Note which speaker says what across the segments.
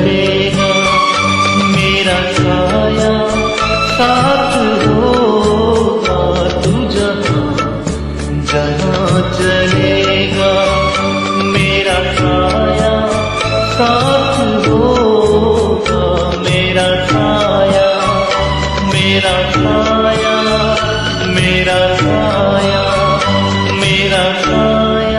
Speaker 1: चलेगा, मेरा साया साथ होगा, तू जहाँ चलेगा, मेरा साया साथ होगा, मेरा साया, मेरा साया, मेरा साया, मेरा साया।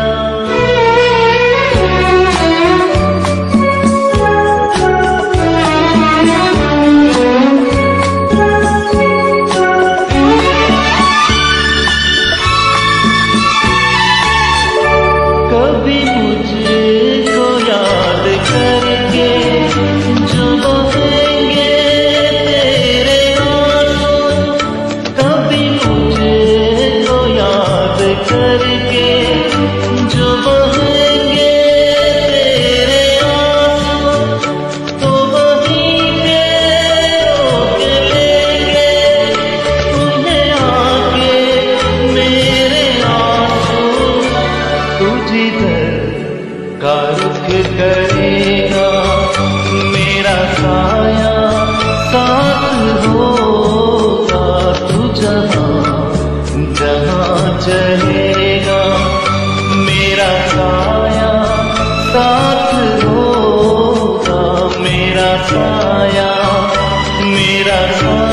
Speaker 1: कभी मुझको याद करके जो बहेंगे तेरे आंसू, कभी मुझको याद करके जो बहेंगे तेरे आंसू, तो वहीं पे रोक लेंगे तुम्हें आके मेरे आंसू। तू जिधर का रुख करेगा, मेरा साया साथ होगा, तू जहाँ चलेगा, मेरा साया साथ होगा, मेरा साया, मेरा साया।